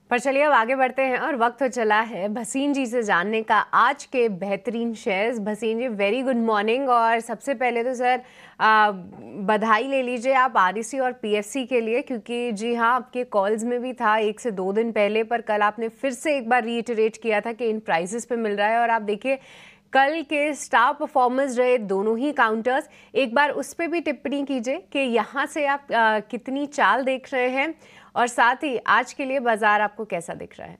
पर चलिए अब आगे बढ़ते हैं और वक्त हो चला है भसीन जी से जानने का आज के बेहतरीन shares. Bhasin ji, very good morning. और सबसे पहले तो सर बधाई ले लीजिए आप आरईसी और पीएफसी के लिए, क्योंकि जी हाँ, आपके कॉल्स में भी था 1 से 2 दिन पहले, पर कल आपने फिर से एक बार रीइटरेट किया था कि इन प्राइसेस पे मिल रहा है। और आप देखिए कल के स्टार परफॉर्मर्स रहे दोनों ही काउंटर्स। एक बार उस पर भी टिप्पणी कीजिए कि यहाँ से आप कितनी चाल देख रहे हैं, और साथ ही आज के लिए बाजार आपको कैसा दिख रहा है।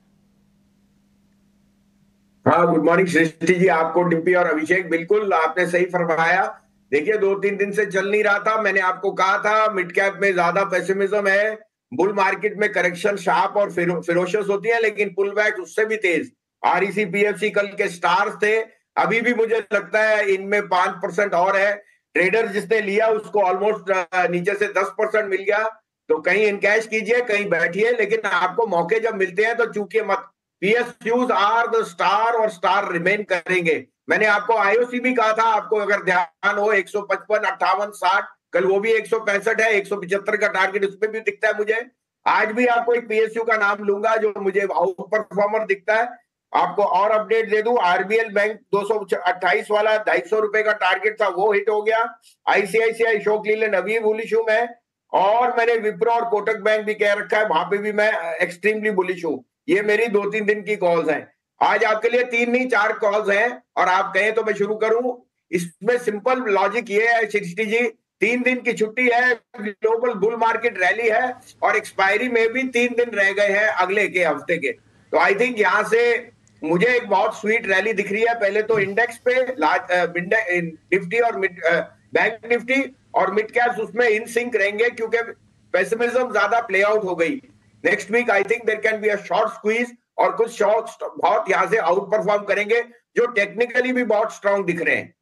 हाँ, गुड मॉर्निंग सृष्टि जी, आपको, डिम्पी और अभिषेक। बिल्कुल आपने सही फरमाया। देखिए, 2-3 दिन से चल नहीं रहा था। मैंने आपको कहा था मिड कैप में ज्यादा पेसिमिज्म है, बुल मार्केट में करेक्शन शार्प और फिरोशियस होती है, लेकिन पुल बैक उससे भी तेज। आरईसी पीएफसी कल के स्टार्स थे। अभी भी मुझे लगता है इनमें 5% और है। ट्रेडर जिसने लिया उसको ऑलमोस्ट नीचे से 10% मिल गया। तो कहीं इनकैश कीजिए, कहीं बैठिए, लेकिन आपको मौके जब मिलते हैं तो चूकिए मत। पीएसयूज आर द स्टार और स्टार रिमेन करेंगे। मैंने आपको आईओसी भी कहा था, आपको अगर ध्यान हो, 155, 58, 60, कल वो भी 165 है, 175 का टारगेट उस पर भी दिखता है मुझे। आज भी आपको एक पीएसयू का नाम लूंगा जो मुझे आउट परफॉर्मर दिखता है। आपको और अपडेट दे दूं, आरबीएल बैंक 228 वाला 250 रुपए का टारगेट था, वो हिट हो गया। आईसीआईसीआई, अशोक लीलैंड अभी बुलिश हूं मैं। और मैंने विप्रो और कोटक बैंक भी कह रखा है, वहां पे भी मैं एक्सट्रीमली बुलिश हूं। ये मेरी 2-3 दिन की कॉल्स हैं। आज आपके लिए 3 नहीं 4 कॉल्स हैं, और आप कहें तो मैं शुरू करूं। इसमें सिंपल लॉजिक ये है सृष्टि जी, 3 दिन की छुट्टी है, ग्लोबल बुल मार्केट रैली है, और एक्सपायरी में भी 3 दिन रह गए हैं अगले के हफ्ते के। तो आई थिंक यहां से मुझे एक बहुत स्वीट रैली दिख रही है। पहले तो इंडेक्स पे निफ्टी और बैंक निफ्टी और मिड कैप्स उसमें इन सिंक रहेंगे, क्योंकि पेसिमिज्म ज्यादा प्ले आउट हो गई। Next week I think there can be a short squeeze, और कुछ शॉर्ट बहुत यहां से आउट परफॉर्म करेंगे जो टेक्निकली भी बहुत स्ट्रांग दिख रहे हैं।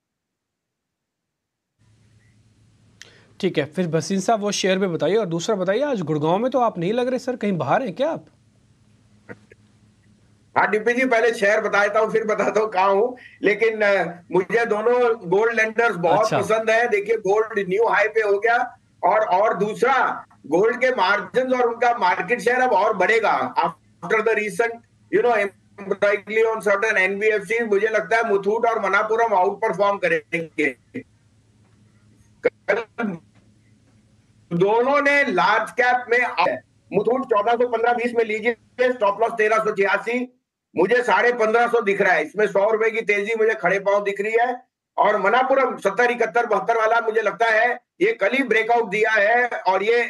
ठीक है, फिर भसीन साहब वो शेयर पे बताइए। और दूसरा बताइए, आज गुड़गांव में तो आप नहीं लग रहे सर, कहीं बाहर हैं क्या आप? हाँ डिम्पी जी, पहले शेयर बता देता हूँ फिर बताता हूँ कहाँ हूँ। लेकिन मुझे दोनों गोल्ड लेंडर्स बहुत अच्छा। पसंद है। देखिए, गोल्ड न्यू हाई पे हो गया, और दूसरा, गोल्ड के मार्जिन और उनका मार्केट शेयर अब और बढ़ेगा after the recent embroidery on certain NBFC. मुझे लगता है मुथूट और मनापुरम आउट परफॉर्म करेंगे। दोनों ने लार्ज कैप में मुथूट 1415-20 में लीजिए, स्टॉप लॉस 1386। मुझे 1550 दिख रहा है, इसमें 100 रुपए की तेजी मुझे खड़े पांव दिख रही है। और मनापुरम 70, 71, 72 वाला मुझे लगता है ये कल ही ब्रेकआउट दिया है, और ये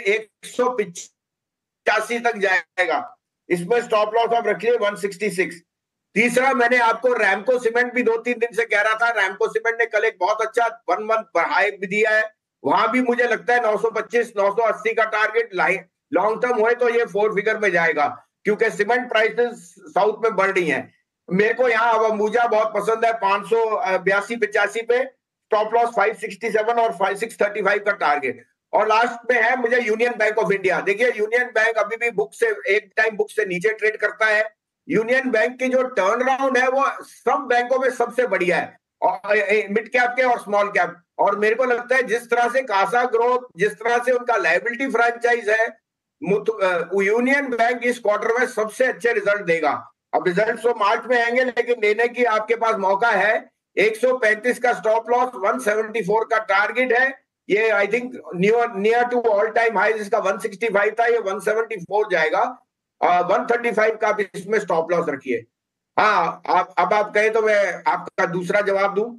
185 तक जाएगा। इसमें स्टॉप लॉस आप रखिए 166। तीसरा, मैंने आपको रैमको सीमेंट भी 2-3 दिन से कह रहा था। रैमको सीमेंट ने कल एक बहुत अच्छा 1 मंथ हाई भी दिया है। वहां भी मुझे लगता है 925, 980 का टारगेट लॉन्ग टर्म हुए तो ये 4 फिगर में जाएगा, क्योंकि सीमेंट प्राइसेस साउथ में बढ़ रही हैं। मेरे को यहाँ अब अंबुजा बहुत पसंद है, 582-85 पे स्टॉप लॉस 567 और 635 का टारगेट। और लास्ट में है मुझे यूनियन बैंक ऑफ इंडिया। देखिए, यूनियन बैंक अभी भी बुक से एक टाइम बुक से नीचे ट्रेड करता है। यूनियन बैंक की जो टर्न अराउंड है वो सब बैंकों में सबसे बढ़िया है, और मिड कैप के और स्मॉल कैप। और मेरे को लगता है जिस तरह से कासा ग्रोथ, जिस तरह से उनका लायबिलिटी फ्रेंचाइज है, यूनियन बैंक इस क्वार्टर में सबसे अच्छे रिजल्ट देगा। अब रिजल्ट तो मार्च में आएंगे, लेकिन लेने की आपके पास मौका है। 135 का स्टॉप लॉस, 174 का टारगेट है। ये I think near to all time high, जिसका 165 था, ये 174 जाएगा। 135 का भी इसमें स्टॉप लॉस रखिए। हाँ, अब आप कहें तो मैं आपका दूसरा जवाब दूं।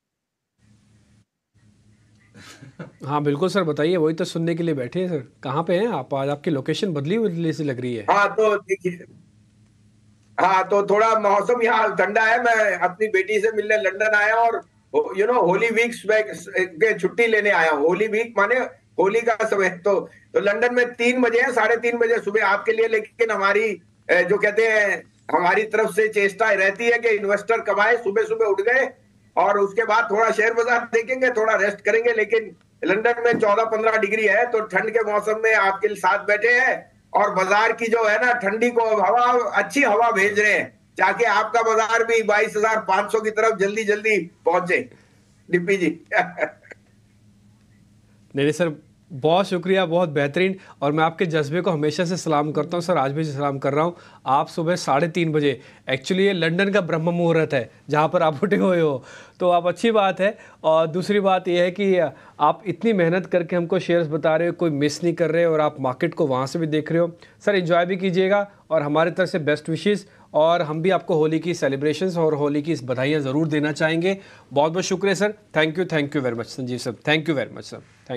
हाँ बिल्कुल सर, बताइए, वही तो सुनने के लिए बैठे हैं सर। कहाँ पे हैं आप आज? आपकी लोकेशन बदली बदली सी लग रही है। हाँ तो देखिए, हाँ तो थोड़ा मौसम यहाँ ठंडा है। मैं अपनी बेटी से मिलने लंदन आया, और होली वीक्स के छुट्टी लेने आया हूँ। होली वीक माने होली का समय। तो लंदन में 3 बजे है, 3:30 बजे सुबह आपके लिए। लेकिन हमारी जो कहते हैं, हमारी तरफ से चेष्टा रहती है कि इन्वेस्टर कमाए, सुबह सुबह उठ गए और उसके बाद थोड़ा शेयर बाजार देखेंगे, थोड़ा रेस्ट करेंगे। लेकिन लंदन में 14-15 डिग्री है, तो ठंड के मौसम में आपके साथ बैठे हैं, और बाजार की जो है ना ठंडी को हवा, अच्छी हवा भेज रहे हैं, ताकि आपका बाजार भी 22,500 की तरफ जल्दी जल्दी पहुंचे, डिप्पी जी। नहीं नहीं सर, बहुत शुक्रिया, बहुत बेहतरीन। और मैं आपके जज्बे को हमेशा से सलाम करता हूँ सर, आज भी सलाम कर रहा हूँ। आप सुबह 3:30 बजे, एक्चुअली ये लंदन का ब्रह्म मुहूर्त है जहाँ पर आप उठे हुए हो, तो आप अच्छी बात है। और दूसरी बात यह है कि आप इतनी मेहनत करके हमको शेयर्स बता रहे हो, कोई मिस नहीं कर रहे हो, और आप मार्केट को वहाँ से भी देख रहे हो। सर एंजॉय भी कीजिएगा, और हमारी तरफ से बेस्ट विशेज़, और हम भी आपको होली की सेलिब्रेशंस और होली की बधाइयाँ ज़रूर देना चाहेंगे। बहुत बहुत शुक्रिया sir, thank you very much Sanjeev sir, thank you very much sir, thank